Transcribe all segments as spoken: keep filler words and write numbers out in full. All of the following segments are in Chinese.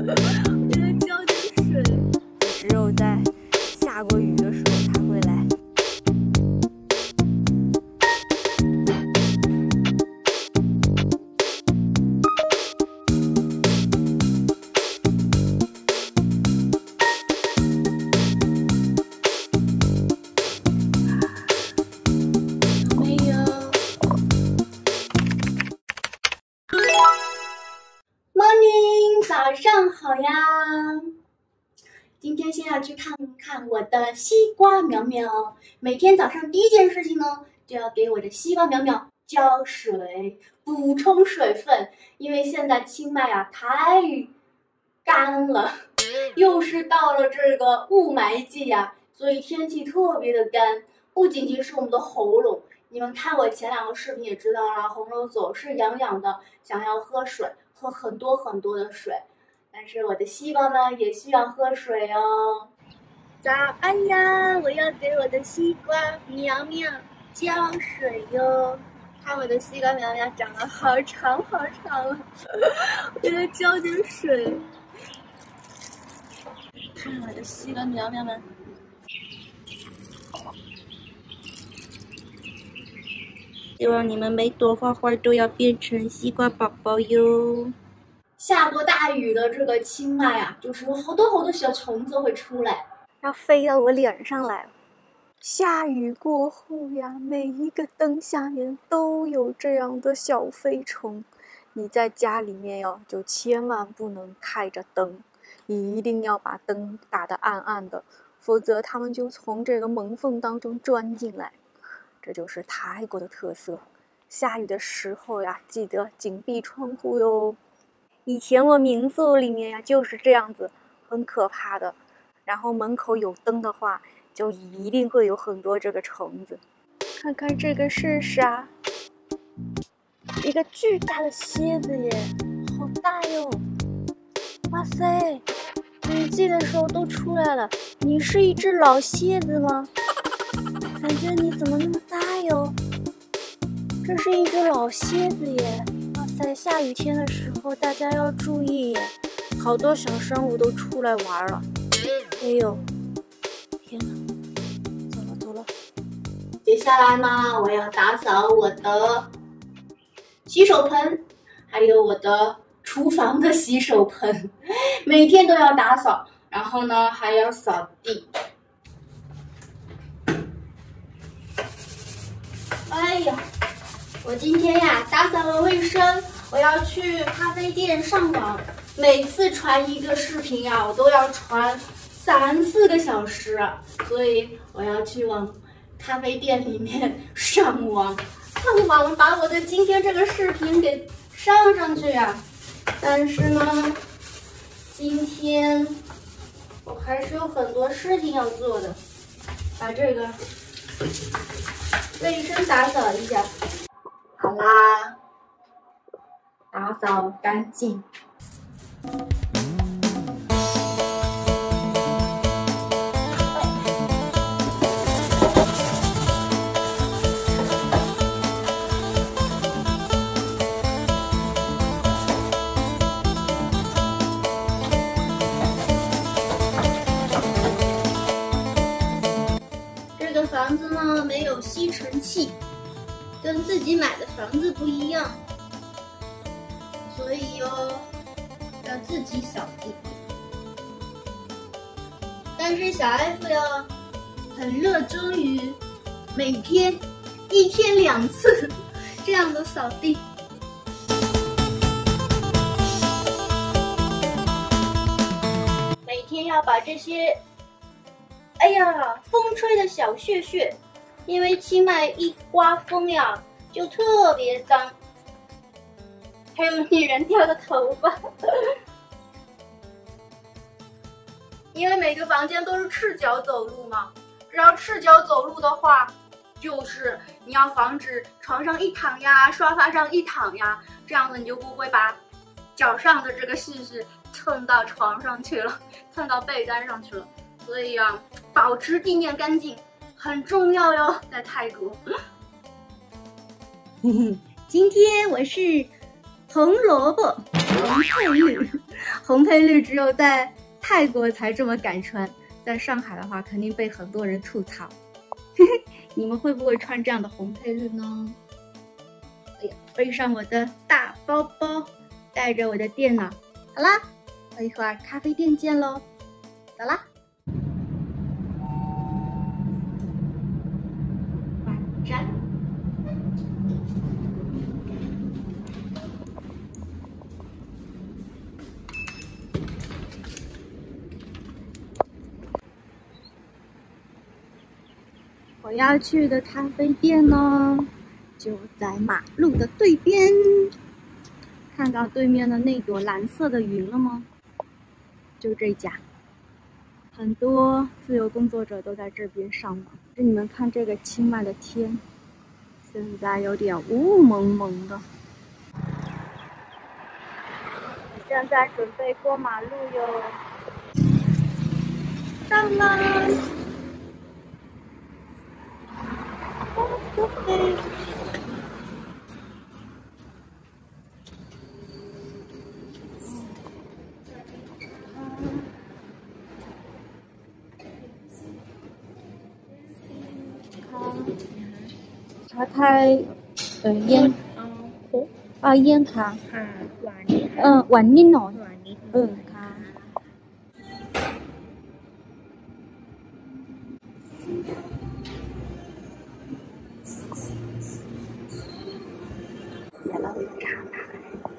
我给它浇点水，只有在下过雨的时候才会来。 早上好呀！今天先要去看看我的西瓜苗苗。每天早上第一件事情呢，就要给我的西瓜苗苗浇水，补充水分。因为现在清迈啊太干了，又是到了这个雾霾季啊，所以天气特别的干。不仅仅是我们的喉咙，你们看我前两个视频也知道了，喉咙总是痒痒的，想要喝水。喝很多很多的水，但是我的西瓜呢也需要喝水哦。早安呀！我要给我的西瓜苗苗浇水哟。看我的西瓜苗苗长得好长好长了，我给它浇点水。看我的西瓜苗苗们，希望你们没多会会都要变成西瓜宝宝哟。下过大雨的这个清迈啊，就是有好多好多小虫子会出来， 要飞到我脸上来。下雨过后呀，每一个灯下面都有这样的小飞虫。你在家里面哟，就千万不能开着灯，你一定要把灯打得暗暗的，否则它们就从这个门缝当中钻进来。这就是泰国的特色。下雨的时候呀，记得紧闭窗户哟。以前我民宿里面呀就是这样子，很可怕的。然后门口有灯的话，就一定会有很多这个虫子。看看这个是啥？一个巨大的蝎子耶，好大哟！哇塞，雨季的时候都出来了。你是一只老蝎子吗？感觉你怎么那么大哟？这是一只老蝎子耶！哇塞，下雨天的时候大家要注意耶，好多小生物都出来玩了。哎呦，天哪，走了走了。 接下来呢，我要打扫我的洗手盆，还有我的厨房的洗手盆，每天都要打扫。然后呢，还要扫地。哎呀，我今天呀打扫完卫生，我要去咖啡店上网。每次传一个视频呀，我都要传三四个小时，所以我要去往咖啡店里面上网，上网把我的今天这个视频给上上去呀。但是呢，今天我还是有很多事情要做的，把这个卫生打扫一下。好啦，打扫干净。这个房子呢没有吸尘器，跟自己买的房子不一样，所以哟要自己扫地。但是小 F 呀很热衷于每天一天两次这样的扫地。每天要把这些哎呀风吹的小屑屑，因为清迈一刮风呀就特别脏，还有女人掉的头发因为每个房间都是赤脚走路嘛，只要赤脚走路的话，就是你要防止床上一躺呀，沙发上一躺呀，这样子你就不会把脚上的这个屑屑蹭到床上去了，蹭到被单上去了。所以啊，保持地面干净很重要哟，在泰国。今天我是红萝卜，红配绿， 红配绿只有在泰国才这么敢穿，在上海的话肯定被很多人吐槽。你们会不会穿这样的红配绿呢？哎呀，背上我的大包包，带着我的电脑，好啦，我一会儿咖啡店见喽，走啦。晚站。我要去的咖啡店呢，就在马路的对边。看到对面的那朵蓝色的云了吗？就这家，很多自由工作者都在这边上班。你们看这个清迈的天，现在有点雾蒙蒙的。现在准备过马路哟，上啦！茶太เออเย็นอ่าเย็นค่ะค่ะหวานนิดเออหวานนิดหน่อยหวานนิดเออค่ะเดี๋ยวเราไปถามค่ะ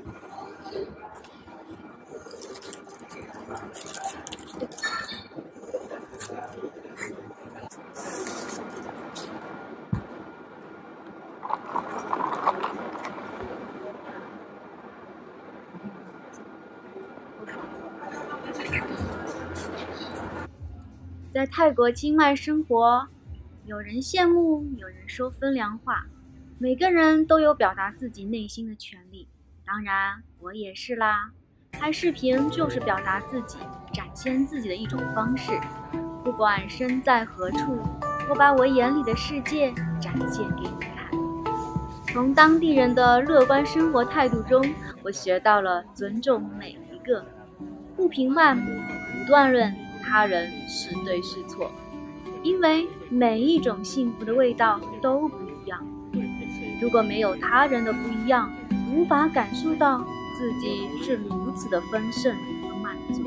在泰国清迈生活，有人羡慕，有人说风凉话，每个人都有表达自己内心的权利。当然，我也是啦。拍视频就是表达自己、展现自己的一种方式。不管身在何处，我把我眼里的世界展现给你看。从当地人的乐观生活态度中，我学到了尊重每一个，不评判，不断论他人是对是错，因为每一种幸福的味道都不一样。如果没有他人的不一样，无法感受到自己是如此的丰盛和满足。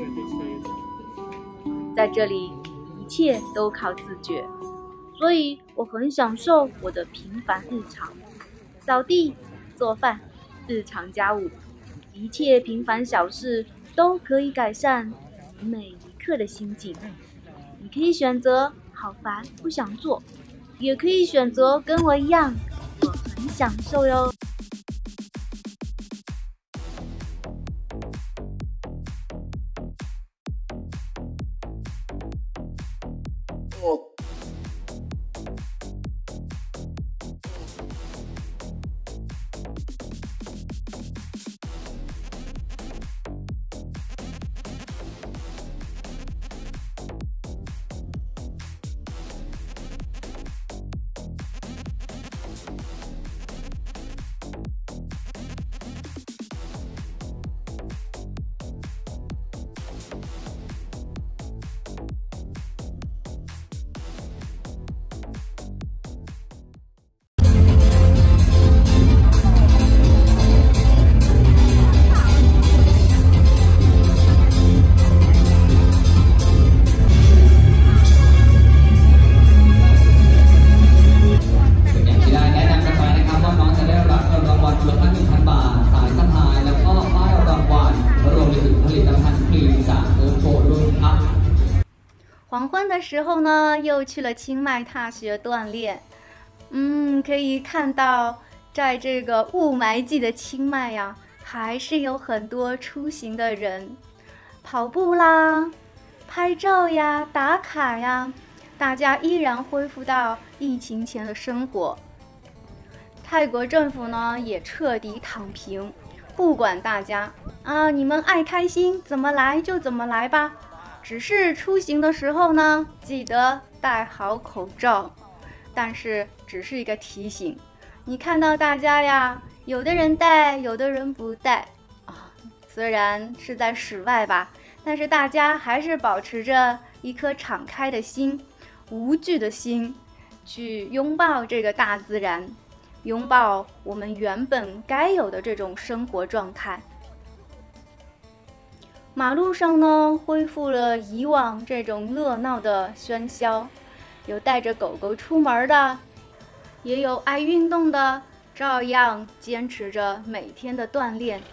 在这里，一切都靠自觉，所以我很享受我的平凡日常，扫地、做饭、日常家务，一切平凡小事都可以改善每一刻的心境。你可以选择好烦不想做，也可以选择跟我一样，我很享受哟。黄昏的时候呢，又去了清迈踏雪锻炼。嗯，可以看到，在这个雾霾季的清迈呀，还是有很多出行的人，跑步啦、拍照呀、打卡呀，大家依然恢复到疫情前的生活。泰国政府呢，也彻底躺平，不管大家啊，你们爱开心怎么来就怎么来吧。只是出行的时候呢，记得戴好口罩。但是只是一个提醒，你看到大家呀，有的人戴，有的人不戴啊， 虽然是在室外吧，但是大家还是保持着一颗敞开的心，无惧的心，去拥抱这个大自然，拥抱我们原本该有的这种生活状态。马路上呢，恢复了以往这种热闹的喧嚣，有带着狗狗出门的，也有爱运动的，照样坚持着每天的锻炼。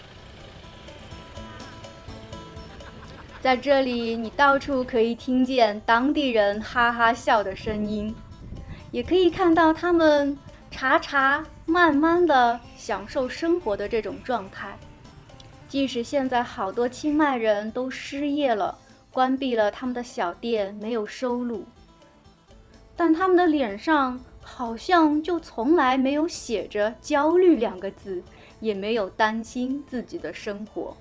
在这里，你到处可以听见当地人哈哈笑的声音，也可以看到他们茶茶慢慢的享受生活的这种状态。即使现在好多清迈人都失业了，关闭了他们的小店，没有收入，但他们的脸上好像就从来没有写着焦虑两个字，也没有担心自己的生活。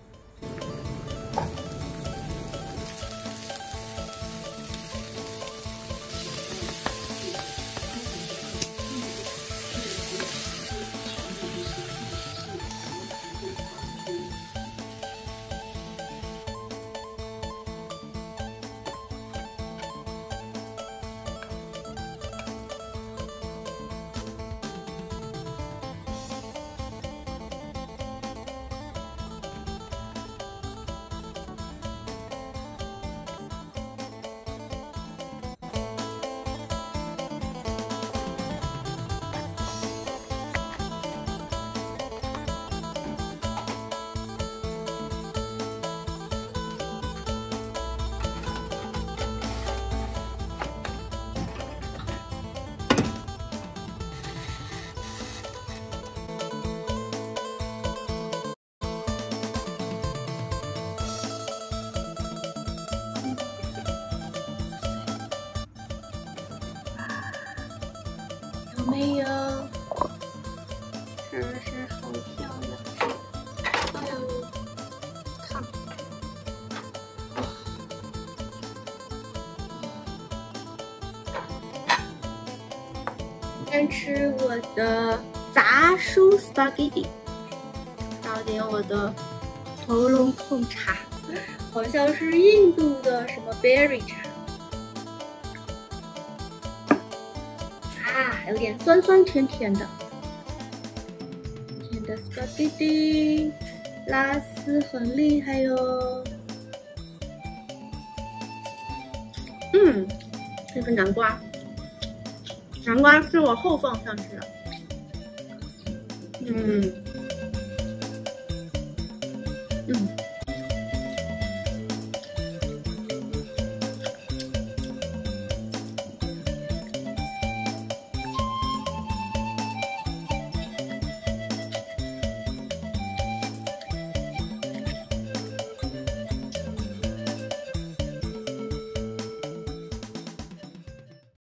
有没有？ 是不是很漂亮？ 漂亮吗？看，先吃我的杂蔬 spaghetti， 倒点我的喉咙控茶，好像是印度的什么 berry 茶。啊，有点酸酸甜甜的。甜的 spaghetti， 拉丝很厉害哟。嗯，这个南瓜，南瓜是我后放上去的。嗯，嗯。